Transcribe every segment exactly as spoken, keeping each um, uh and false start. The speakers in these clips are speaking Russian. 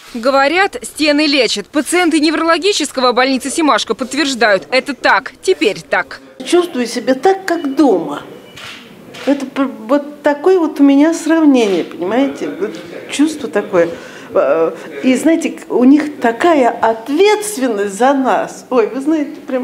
Говорят, стены лечат. Пациенты неврологического больницы Семашко подтверждают, это так, теперь так. Чувствую себя так, как дома. Это вот такое вот у меня сравнение, понимаете? Вот чувство такое. И знаете, у них такая ответственность за нас. Ой, вы знаете, прям...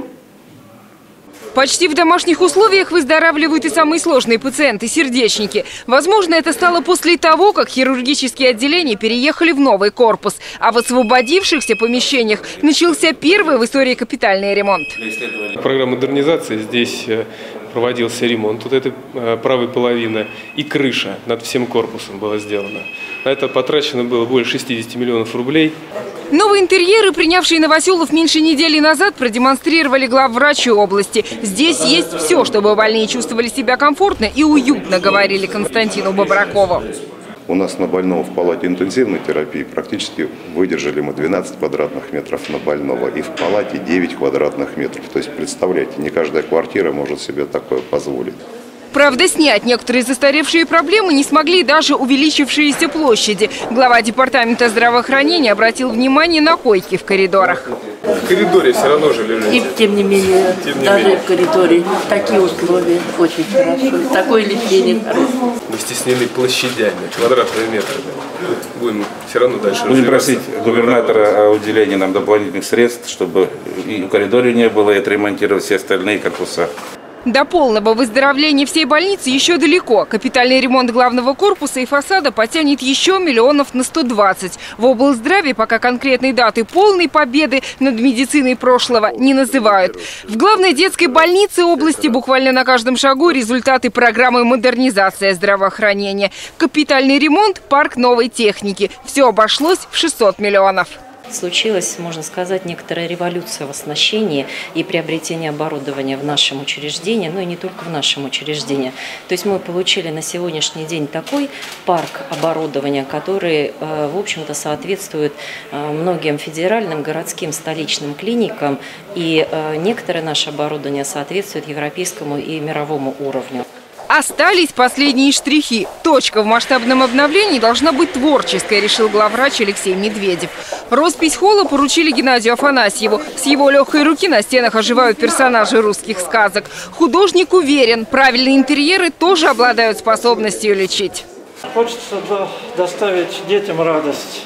Почти в домашних условиях выздоравливают и самые сложные пациенты – сердечники. Возможно, это стало после того, как хирургические отделения переехали в новый корпус. А в освободившихся помещениях начался первый в истории капитальный ремонт. Программа модернизации. Здесь проводился ремонт вот этой правой половины. И крыша над всем корпусом была сделана. На это потрачено было более шестидесяти миллионов рублей. Новые интерьеры, принявшие Новоселов меньше недели назад, продемонстрировали главврачи области. Здесь есть все, чтобы больные чувствовали себя комфортно и уютно, говорили Константину Бобракову. У нас на больного в палате интенсивной терапии практически выдержали мы двенадцать квадратных метров на больного и в палате девять квадратных метров. То есть, представляете, не каждая квартира может себе такое позволить. Правда, снять некоторые застаревшие проблемы не смогли даже увеличившиеся площади. Глава департамента здравоохранения обратил внимание на койки в коридорах. В коридоре все равно же лежит. И тем не менее, тем не даже менее. В коридоре такие условия очень хорошо. Такое лечение хорошо. Мы стеснены площадями, квадратными метрами. Будем все равно дальше Будем просить губернатора о уделении нам дополнительных средств, чтобы и в коридоре не было, и отремонтировать все остальные корпуса. До полного выздоровления всей больницы еще далеко. Капитальный ремонт главного корпуса и фасада потянет еще миллионов на сто двадцать. В облздраве пока конкретной даты полной победы над медициной прошлого не называют. В главной детской больнице области буквально на каждом шагу результаты программы модернизации здравоохранения. Капитальный ремонт, парк новой техники. Все обошлось в шестьсот миллионов. Случилась, можно сказать, некоторая революция в оснащении и приобретении оборудования в нашем учреждении, но и не только в нашем учреждении. То есть мы получили на сегодняшний день такой парк оборудования, который, в общем-то, соответствует многим федеральным, городским, столичным клиникам, и некоторое наше оборудование соответствует европейскому и мировому уровню. Остались последние штрихи. Точка в масштабном обновлении должна быть творческой, решил главврач Алексей Медведев. Роспись холла поручили Геннадию Афанасьеву. С его легкой руки на стенах оживают персонажи русских сказок. Художник уверен, правильные интерьеры тоже обладают способностью лечить. Хочется доставить детям радость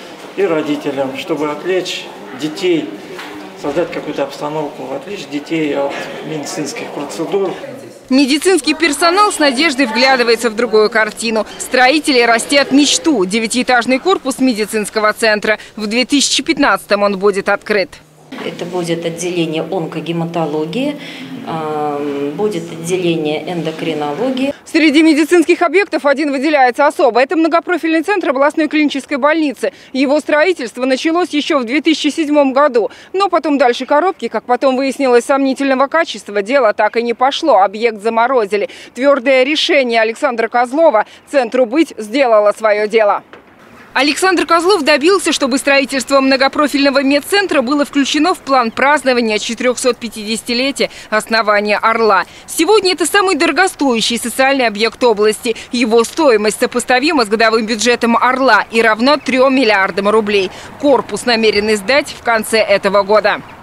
и родителям, чтобы отвлечь детей, создать какую-то обстановку, отвлечь детей от медицинских процедур. Медицинский персонал с надеждой вглядывается в другую картину. Строители растят мечту – девятиэтажный корпус медицинского центра. В две тысячи пятнадцатом он будет открыт. Это будет отделение онкогематологии, будет отделение эндокринологии. Среди медицинских объектов один выделяется особо. Это многопрофильный центр областной клинической больницы. Его строительство началось еще в две тысячи седьмом году. Но потом дальше коробки, как потом выяснилось, сомнительного качества, дело так и не пошло. Объект заморозили. Твердое решение Александра Козлова «Центру быть» сделало свое дело. Александр Козлов добился, чтобы строительство многопрофильного медцентра было включено в план празднования четырехсотпятидесятилетия основания «Орла». Сегодня это самый дорогостоящий социальный объект области. Его стоимость сопоставима с годовым бюджетом «Орла» и равна трем миллиардам рублей. Корпус намерены сдать в конце этого года.